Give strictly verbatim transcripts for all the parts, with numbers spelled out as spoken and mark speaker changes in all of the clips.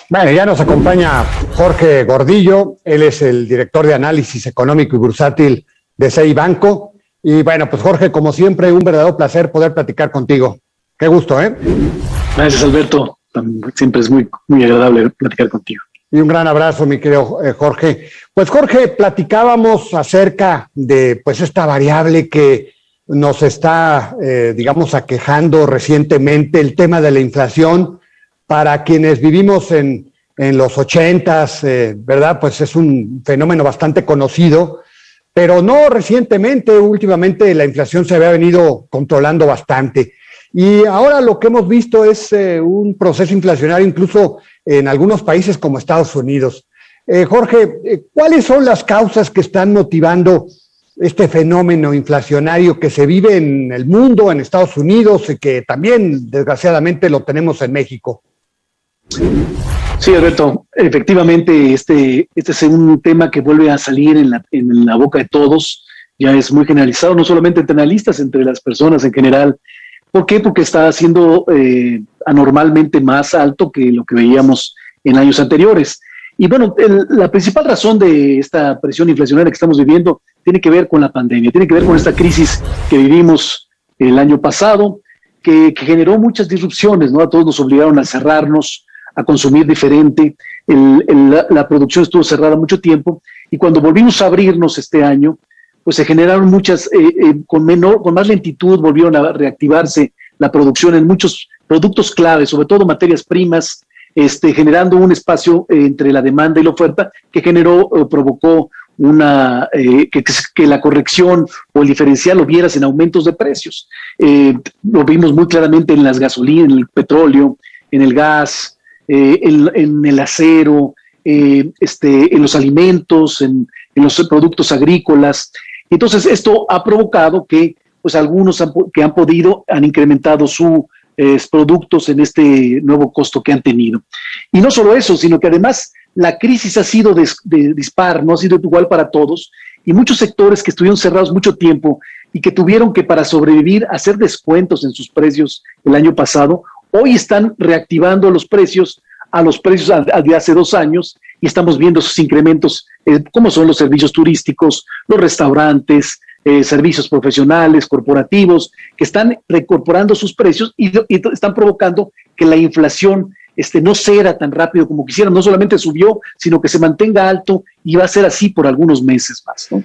Speaker 1: Bueno, ya nos acompaña Jorge Gordillo, él es el director de análisis económico y bursátil de C I Banco. Y bueno, pues Jorge, como siempre, un verdadero placer poder platicar contigo. Qué gusto, ¿eh?
Speaker 2: Gracias, Alberto. Siempre es muy, muy agradable platicar contigo.
Speaker 1: Y un gran abrazo, mi querido eh, Jorge. Pues Jorge, platicábamos acerca de pues esta variable que nos está, eh, digamos, aquejando recientemente, el tema de la inflación. Para quienes vivimos en, en los ochentas, eh, ¿verdad? Pues es un fenómeno bastante conocido, pero no recientemente, últimamente la inflación se había venido controlando bastante. Y ahora lo que hemos visto es eh, un proceso inflacionario incluso en algunos países como Estados Unidos. Eh, Jorge, eh, ¿cuáles son las causas que están motivando este fenómeno inflacionario que se vive en el mundo, en Estados Unidos, y que también desgraciadamente lo tenemos en México?
Speaker 2: Sí, Alberto, efectivamente este, este es un tema que vuelve a salir en la, en la boca de todos, ya es muy generalizado, no solamente entre analistas, entre las personas en general. ¿Por qué? Porque está siendo eh, anormalmente más alto que lo que veíamos en años anteriores. Y bueno, el, la principal razón de esta presión inflacionaria que estamos viviendo tiene que ver con la pandemia, tiene que ver con esta crisis que vivimos el año pasado, que, que generó muchas disrupciones, ¿no? A todos nos obligaron a cerrarnos, a consumir diferente, el, el, la, la producción estuvo cerrada mucho tiempo, y cuando volvimos a abrirnos este año, pues se generaron muchas, eh, eh, con menor, con más lentitud volvieron a reactivarse la producción en muchos productos claves, sobre todo materias primas, este, generando un espacio eh, entre la demanda y la oferta que generó, eh, provocó una eh, que, que la corrección o el diferencial lo vieras en aumentos de precios. Eh, lo vimos muy claramente en las gasolinas, en el petróleo, en el gas, eh, en, en el acero, eh, este, en los alimentos, en, en los productos agrícolas. Entonces esto ha provocado que pues algunos han, que han podido han incrementado sus eh, productos en este nuevo costo que han tenido. Y no solo eso, sino que además la crisis ha sido de, de dispar, no ha sido igual para todos, y muchos sectores que estuvieron cerrados mucho tiempo y que tuvieron que para sobrevivir hacer descuentos en sus precios el año pasado, hoy están reactivando los precios a los precios de hace dos años y estamos viendo esos incrementos, eh, como son los servicios turísticos, los restaurantes, eh, servicios profesionales, corporativos, que están recorporando sus precios y, y están provocando que la inflación este, no ceda tan rápido como quisieran, no solamente subió, sino que se mantenga alto y va a ser así por algunos meses más, ¿no?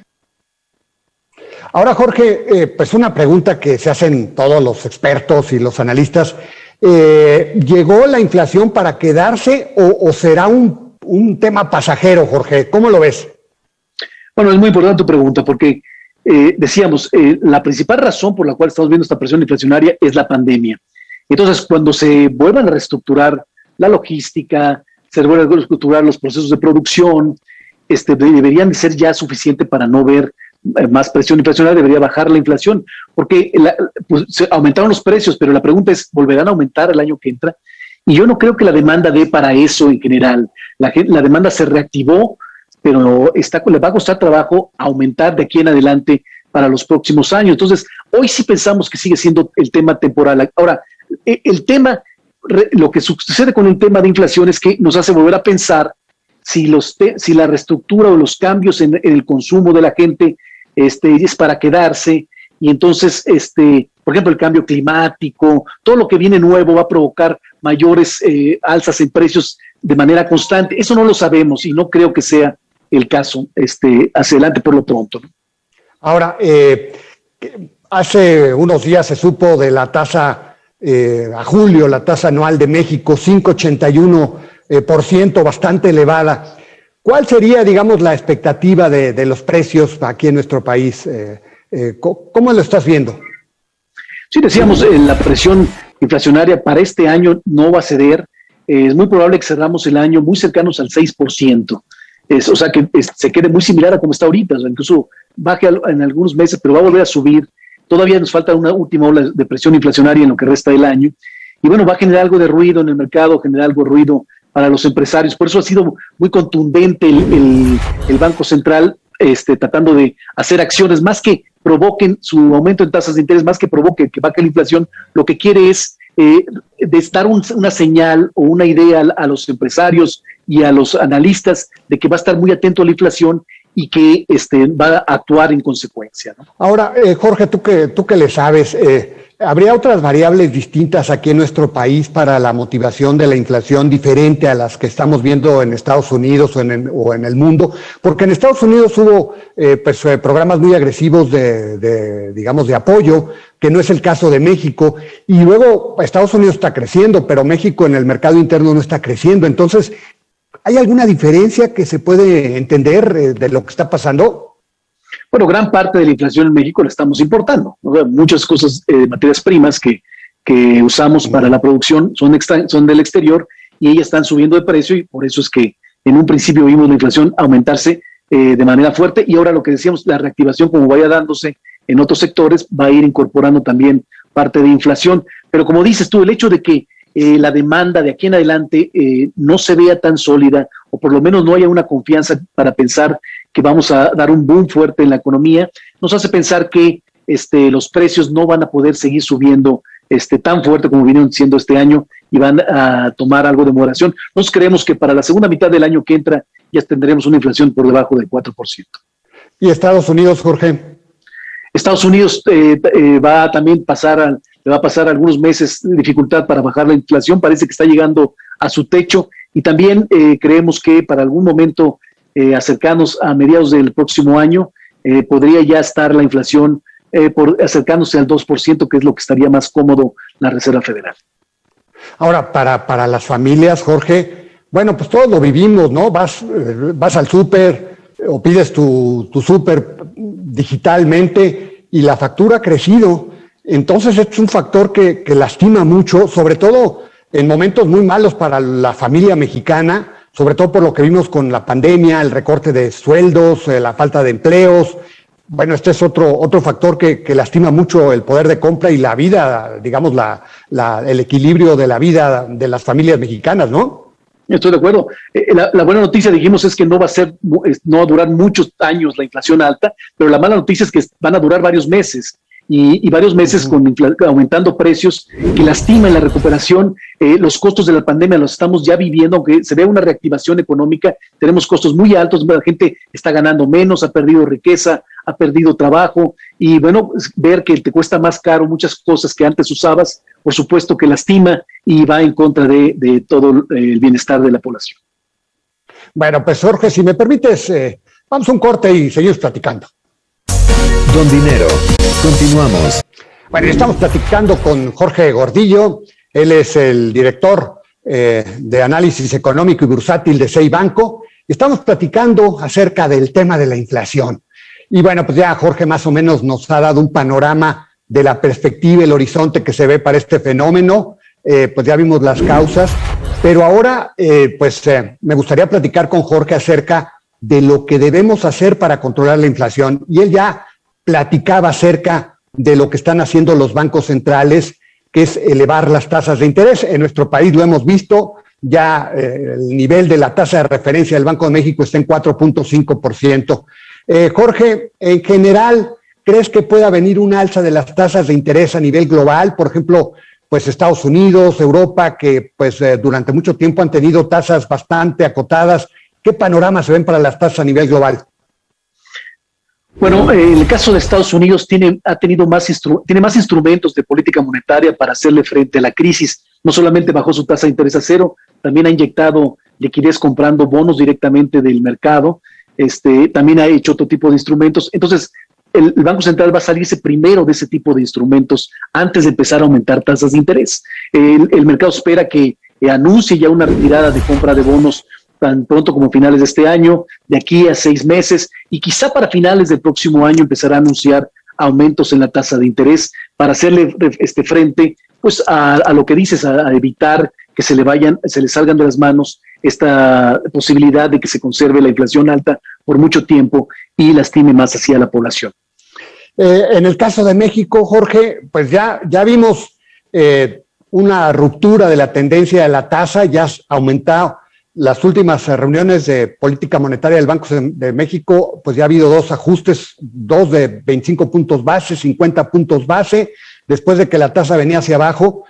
Speaker 1: Ahora, Jorge, eh, pues una pregunta que se hacen todos los expertos y los analistas. Eh, ¿Llegó la inflación para quedarse o, o será un, un tema pasajero, Jorge? ¿Cómo lo ves?
Speaker 2: Bueno, es muy importante tu pregunta porque eh, decíamos, eh, la principal razón por la cual estamos viendo esta presión inflacionaria es la pandemia. Entonces, cuando se vuelvan a reestructurar la logística, se vuelvan a reestructurar los procesos de producción, este, deberían de ser ya suficiente para no ver más presión inflacionaria, debería bajar la inflación, porque la, pues, se aumentaron los precios, pero la pregunta es, ¿volverán a aumentar el año que entra? Y yo no creo que la demanda dé para eso en general. La, la demanda se reactivó, pero está, le va a costar trabajo aumentar de aquí en adelante para los próximos años. Entonces, hoy sí pensamos que sigue siendo el tema temporal. Ahora, el tema, lo que sucede con el tema de inflación es que nos hace volver a pensar si, los te, si la reestructura o los cambios en, en el consumo de la gente Este, es para quedarse, y entonces, este, por ejemplo, el cambio climático, todo lo que viene nuevo va a provocar mayores eh, alzas en precios de manera constante. Eso no lo sabemos y no creo que sea el caso este, hacia adelante por lo pronto.
Speaker 1: Ahora, eh, hace unos días se supo de la tasa eh, a julio, la tasa anual de México, cinco coma ochenta y uno por ciento, bastante elevada. ¿Cuál sería, digamos, la expectativa de, de los precios aquí en nuestro país? Eh, eh, ¿Cómo lo estás viendo?
Speaker 2: Sí, decíamos, eh, la presión inflacionaria para este año no va a ceder. Eh, es muy probable que cerramos el año muy cercanos al seis por ciento. Es, o sea, que es, se quede muy similar a como está ahorita. O sea, incluso baje al, en algunos meses, pero va a volver a subir. Todavía nos falta una última ola de presión inflacionaria en lo que resta del año. Y bueno, va a generar algo de ruido en el mercado, generar algo de ruido para los empresarios. Por eso ha sido muy contundente el, el, el Banco Central este, tratando de hacer acciones más que provoquen su aumento en tasas de interés, más que provoque que baje la inflación. Lo que quiere es eh, de dar un, una señal o una idea a, a los empresarios y a los analistas de que va a estar muy atento a la inflación y que este, va a actuar en consecuencia, ¿no?
Speaker 1: Ahora, eh, Jorge, tú que, tú que le sabes, eh, ¿habría otras variables distintas aquí en nuestro país para la motivación de la inflación diferente a las que estamos viendo en Estados Unidos o en el, o en el mundo? Porque en Estados Unidos hubo eh, pues, eh, programas muy agresivos de, de, digamos, de apoyo, que no es el caso de México, y luego Estados Unidos está creciendo, pero México en el mercado interno no está creciendo. Entonces, ¿hay alguna diferencia que se puede entender eh, de lo que está pasando?
Speaker 2: Bueno, gran parte de la inflación en México la estamos importando, ¿no? Muchas cosas, eh, materias primas que, que usamos para la producción son, extra, son del exterior y ellas están subiendo de precio, y por eso es que en un principio vimos la inflación aumentarse eh, de manera fuerte, y ahora lo que decíamos, la reactivación como vaya dándose en otros sectores va a ir incorporando también parte de inflación. Pero como dices tú, el hecho de que eh, la demanda de aquí en adelante eh, no se vea tan sólida, o por lo menos no haya una confianza para pensar que vamos a dar un boom fuerte en la economía, nos hace pensar que este, los precios no van a poder seguir subiendo este, tan fuerte como vinieron siendo este año, y van a tomar algo de moderación. Nosotros creemos que para la segunda mitad del año que entra ya tendremos una inflación por debajo del cuatro por ciento.
Speaker 1: ¿Y Estados Unidos, Jorge?
Speaker 2: Estados Unidos eh, eh, va a también pasar, a, le va a pasar algunos meses de dificultad para bajar la inflación, parece que está llegando a su techo, y también eh, creemos que para algún momento Eh, acercarnos a mediados del próximo año, eh, podría ya estar la inflación eh, por, acercándose al dos por ciento, que es lo que estaría más cómodo la Reserva Federal.
Speaker 1: Ahora, para, para las familias, Jorge, bueno, pues todos lo vivimos, ¿no? Vas, eh, vas al súper o pides tu, tu súper digitalmente y la factura ha crecido. Entonces, es un factor que, que lastima mucho, sobre todo en momentos muy malos para la familia mexicana, sobre todo por lo que vimos con la pandemia, el recorte de sueldos, eh, la falta de empleos. Bueno, este es otro, otro factor que, que lastima mucho el poder de compra y la vida, digamos, la, la, el equilibrio de la vida de las familias mexicanas, ¿no?
Speaker 2: Estoy de acuerdo. Eh, la, la buena noticia, dijimos, es que no va a ser, no va a durar muchos años la inflación alta, pero la mala noticia es que van a durar varios meses. Y, y varios meses con aumentando precios que lastiman la recuperación. Eh, los costos de la pandemia los estamos ya viviendo, aunque se vea una reactivación económica, tenemos costos muy altos, la gente está ganando menos, ha perdido riqueza, ha perdido trabajo, y bueno, ver que te cuesta más caro muchas cosas que antes usabas, por supuesto que lastima y va en contra de, de todo el bienestar de la población.
Speaker 1: Bueno, pues Jorge, si me permites, eh, vamos a un corte y seguimos platicando.
Speaker 3: Don Dinero, continuamos.
Speaker 1: Bueno, estamos platicando con Jorge Gordillo. Él es el director eh, de análisis económico y bursátil de SEI Banco. Estamos platicando acerca del tema de la inflación. Y bueno, pues ya Jorge más o menos nos ha dado un panorama de la perspectiva, el horizonte que se ve para este fenómeno. Eh, pues ya vimos las causas. Pero ahora, eh, pues eh, me gustaría platicar con Jorge acerca de lo que debemos hacer para controlar la inflación. Y él ya platicaba acerca de lo que están haciendo los bancos centrales, que es elevar las tasas de interés. En nuestro país lo hemos visto, ya eh, el nivel de la tasa de referencia del Banco de México está en cuatro punto cinco por ciento. Eh, Jorge, en general, ¿crees que pueda venir un alza de las tasas de interés a nivel global? Por ejemplo, pues Estados Unidos, Europa, que pues eh, durante mucho tiempo han tenido tasas bastante acotadas. ¿Qué panorama se ven para las tasas a nivel global?
Speaker 2: Bueno, eh, el caso de Estados Unidos tiene, ha tenido más, instru tiene más instrumentos de política monetaria para hacerle frente a la crisis. No solamente bajó su tasa de interés a cero, también ha inyectado liquidez comprando bonos directamente del mercado. Este, también ha hecho otro tipo de instrumentos. Entonces, el, el Banco Central va a salirse primero de ese tipo de instrumentos antes de empezar a aumentar tasas de interés. El, el mercado espera que eh, anuncie ya una retirada de compra de bonos tan pronto como finales de este año, de aquí a seis meses, y quizá para finales del próximo año empezará a anunciar aumentos en la tasa de interés para hacerle este frente pues a, a lo que dices, a, a evitar que se le vayan, se le salgan de las manos esta posibilidad de que se conserve la inflación alta por mucho tiempo y lastime más hacia la población.
Speaker 1: Eh, en el caso de México, Jorge, pues ya, ya vimos eh, una ruptura de la tendencia de la tasa, ya ha aumentado. Las últimas reuniones de política monetaria del Banco de México, pues ya ha habido dos ajustes, dos de veinticinco puntos base, cincuenta puntos base, después de que la tasa venía hacia abajo.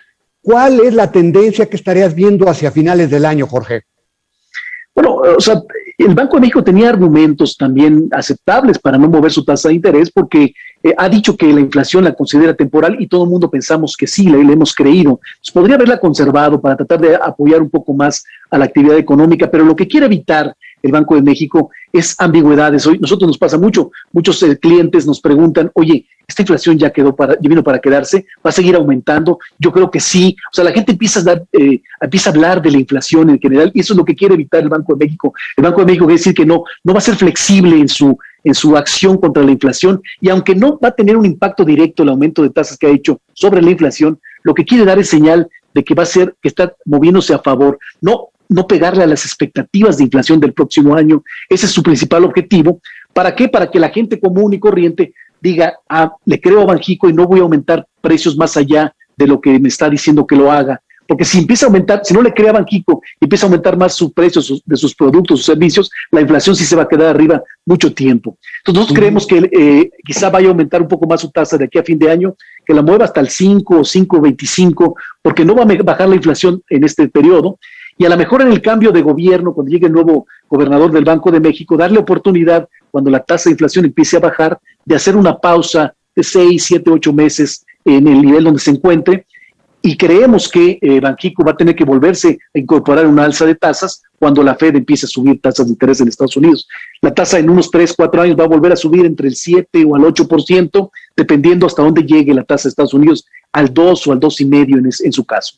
Speaker 1: ¿cuál es la tendencia que estarías viendo hacia finales del año, Jorge?
Speaker 2: Bueno, o sea, el Banco de México tenía argumentos también aceptables para no mover su tasa de interés porque eh, ha dicho que la inflación la considera temporal y todo el mundo pensamos que sí, le, le hemos creído. Entonces, podría haberla conservado para tratar de apoyar un poco más a la actividad económica, pero lo que quiere evitar el Banco de México es ambigüedades. Hoy nosotros nos pasa mucho, muchos eh, clientes nos preguntan, oye, esta inflación ya quedó para, ya vino para quedarse, va a seguir aumentando. Yo creo que sí. O sea, la gente empieza a, dar, eh, empieza a hablar de la inflación en general y eso es lo que quiere evitar el Banco de México. El Banco de México quiere decir que no, no va a ser flexible en su, en su acción contra la inflación y aunque no va a tener un impacto directo el aumento de tasas que ha hecho sobre la inflación, lo que quiere dar es señal de que va a ser, que está moviéndose a favor, no no pegarle a las expectativas de inflación del próximo año. Ese es su principal objetivo. ¿Para qué? Para que la gente común y corriente diga, ah, le creo a Banxico y no voy a aumentar precios más allá de lo que me está diciendo que lo haga. Porque si empieza a aumentar, si no le cree a Banxico y empieza a aumentar más su precio sus, de sus productos, sus servicios, la inflación sí se va a quedar arriba mucho tiempo. Entonces nosotros uh-huh. creemos que eh, quizá vaya a aumentar un poco más su tasa de aquí a fin de año, que la mueva hasta el cinco o cinco veinticinco, porque no va a bajar la inflación en este periodo. Y a lo mejor en el cambio de gobierno, cuando llegue el nuevo gobernador del Banco de México, darle oportunidad, cuando la tasa de inflación empiece a bajar, de hacer una pausa de seis, siete, ocho meses en el nivel donde se encuentre. Y creemos que eh, Banxico va a tener que volverse a incorporar una alza de tasas cuando la Fed empiece a subir tasas de interés en Estados Unidos. La tasa en unos tres, cuatro años va a volver a subir entre el siete o al ocho por ciento, dependiendo hasta dónde llegue la tasa de Estados Unidos, al dos o al dos y medio en, en su caso.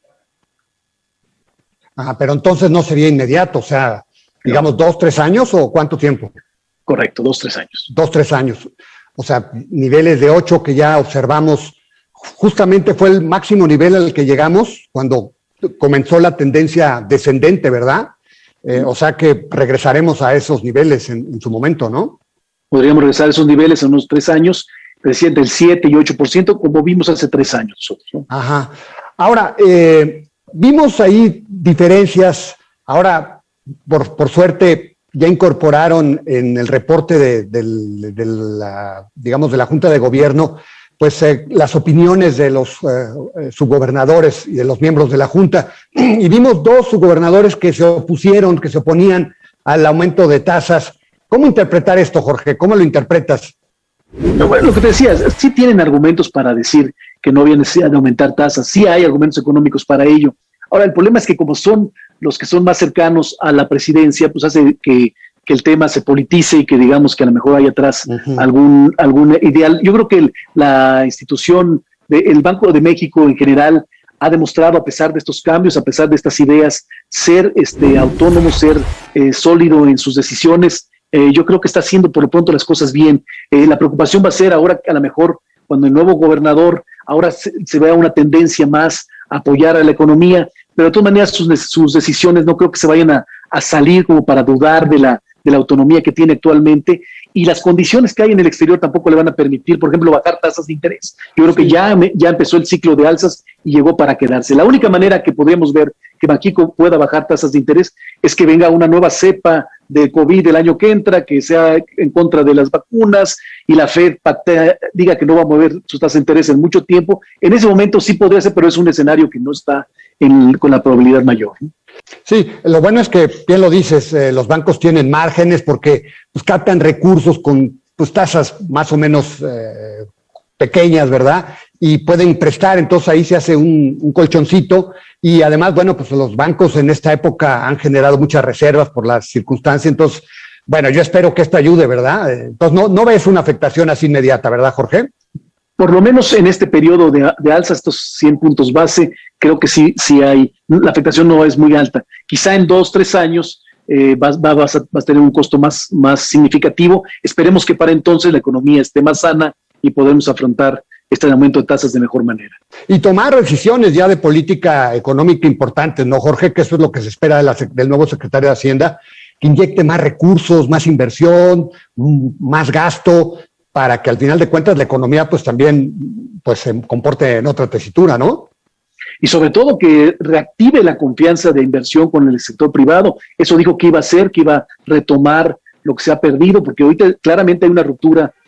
Speaker 1: Ah, pero entonces no sería inmediato, o sea, digamos dos, tres años o ¿cuánto tiempo?
Speaker 2: Correcto, dos, tres años.
Speaker 1: Dos, tres años. O sea, niveles de ocho que ya observamos, justamente fue el máximo nivel al que llegamos cuando comenzó la tendencia descendente, ¿verdad? Eh, o sea que regresaremos a esos niveles en, en su momento, ¿no?
Speaker 2: Podríamos regresar a esos niveles en unos tres años, recién del siete y ocho por ciento, como vimos hace tres años nosotros, ¿no?
Speaker 1: Ajá. Ahora, eh, vimos ahí diferencias. Ahora, por, por suerte, ya incorporaron en el reporte de, de, de la, digamos, de la Junta de Gobierno, pues eh, las opiniones de los eh, subgobernadores y de los miembros de la Junta. Y vimos dos subgobernadores que se opusieron, que se oponían al aumento de tasas. ¿Cómo interpretar esto, Jorge? ¿Cómo lo interpretas?
Speaker 2: No, bueno, lo que te decía, sí tienen argumentos para decir que no había necesidad de aumentar tasas, sí hay argumentos económicos para ello. Ahora, el problema es que como son los que son más cercanos a la presidencia, pues hace que, que el tema se politice y que digamos que a lo mejor hay atrás uh-huh. algún, algún ideal. Yo creo que el, la institución, de, el Banco de México en general, ha demostrado, a pesar de estos cambios, a pesar de estas ideas, ser este, autónomo, ser eh, sólido en sus decisiones. Eh, yo creo que está haciendo por lo pronto las cosas bien. Eh, la preocupación va a ser ahora, a lo mejor, cuando el nuevo gobernador, ahora se, se vea una tendencia más a apoyar a la economía, pero de todas maneras sus, sus decisiones no creo que se vayan a, a salir como para dudar de la, de la autonomía que tiene actualmente, y las condiciones que hay en el exterior tampoco le van a permitir, por ejemplo, bajar tasas de interés. Yo creo que ya, ya empezó el ciclo de alzas y llegó para quedarse. La única manera que podríamos ver que Banxico pueda bajar tasas de interés es que venga una nueva cepa de COVID el año que entra, que sea en contra de las vacunas y la Fed patea, diga que no va a mover sus tasas de interés en mucho tiempo. En ese momento sí podría ser, pero es un escenario que no está en, con la probabilidad mayor.
Speaker 1: Sí, lo bueno es que, bien lo dices, eh, los bancos tienen márgenes porque pues, captan recursos con pues, tasas más o menos eh, pequeñas, ¿verdad? Y pueden prestar, entonces ahí se hace un, un colchoncito, y además, bueno, pues los bancos en esta época han generado muchas reservas por las circunstancias, entonces, bueno, yo espero que esto ayude, ¿verdad? Entonces, no, no ves una afectación así inmediata, ¿verdad, Jorge?
Speaker 2: Por lo menos en este periodo de, de alza, estos cien puntos base, creo que sí, sí hay, la afectación no es muy alta. Quizá en dos, tres años eh, vas, vas, vas, a, vas a tener un costo más, más significativo. Esperemos que para entonces la economía esté más sana y podemos afrontar este aumento de tasas de mejor manera.
Speaker 1: Y tomar decisiones ya de política económica importantes, ¿no, Jorge? Que eso es lo que se espera de la, del nuevo secretario de Hacienda, que inyecte más recursos, más inversión, más gasto, para que al final de cuentas la economía pues también pues, se comporte en otra tesitura, ¿no?
Speaker 2: Y sobre todo que reactive la confianza de inversión con el sector privado. Eso dijo que iba a hacer, que iba a retomar lo que se ha perdido, porque ahorita claramente hay una ruptura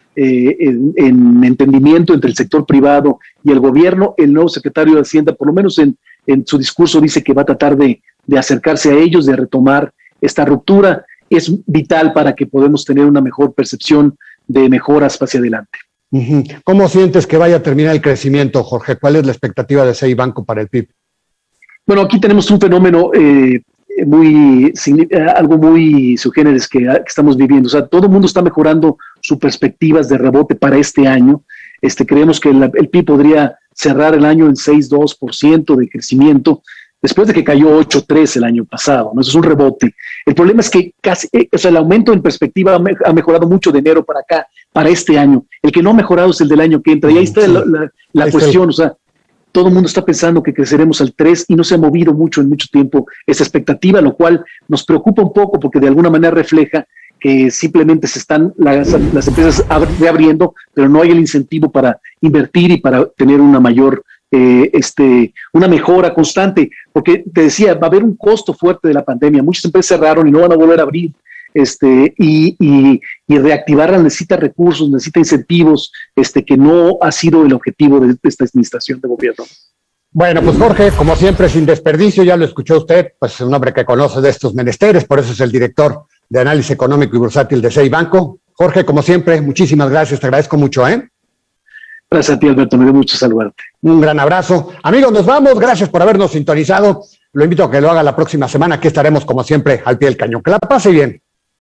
Speaker 2: eh, en, en entendimiento entre el sector privado y el gobierno. El nuevo secretario de Hacienda, por lo menos en, en su discurso, dice que va a tratar de, de acercarse a ellos, de retomar esta ruptura. Es vital para que podamos tener una mejor percepción de mejoras hacia adelante.
Speaker 1: Uh-huh. ¿Cómo sientes que vaya a terminar el crecimiento, Jorge? ¿Cuál es la expectativa de C I Banco para el P I B?
Speaker 2: Bueno, aquí tenemos un fenómeno eh, muy, algo muy sugéneres que, que estamos viviendo. O sea, todo el mundo está mejorando sus perspectivas de rebote para este año. Este, creemos que el, el P I B podría cerrar el año en seis coma dos por ciento de crecimiento, después de que cayó ocho coma tres el año pasado, ¿no? Eso es un rebote. El problema es que casi, eh, o sea, el aumento en perspectiva ha mejorado mucho de enero para acá, para este año. El que no ha mejorado es el del año que entra. Y ahí está la, la, la ahí cuestión, está. O sea, todo el mundo está pensando que creceremos al tres y no se ha movido mucho en mucho tiempo esa expectativa, lo cual nos preocupa un poco porque de alguna manera refleja que simplemente se están las, las empresas reabriendo, pero no hay el incentivo para invertir y para tener una mayor, eh, este, una mejora constante, porque te decía, va a haber un costo fuerte de la pandemia. Muchas empresas cerraron y no van a volver a abrir. Este, y, y, y reactivarla necesita recursos, necesita incentivos, este, que no ha sido el objetivo de, de esta administración de gobierno.
Speaker 1: Bueno, pues Jorge, como siempre, sin desperdicio, ya lo escuchó usted, pues es un hombre que conoce de estos menesteres, por eso es el director de análisis económico y bursátil de C I Banco. Jorge, como siempre, muchísimas gracias, te agradezco mucho, ¿eh?
Speaker 2: Gracias a ti, Alberto, me dio mucho saludarte.
Speaker 1: Un gran abrazo. Amigos, nos vamos, gracias por habernos sintonizado. Lo invito a que lo haga la próxima semana, aquí estaremos como siempre al pie del cañón. Que la pase bien.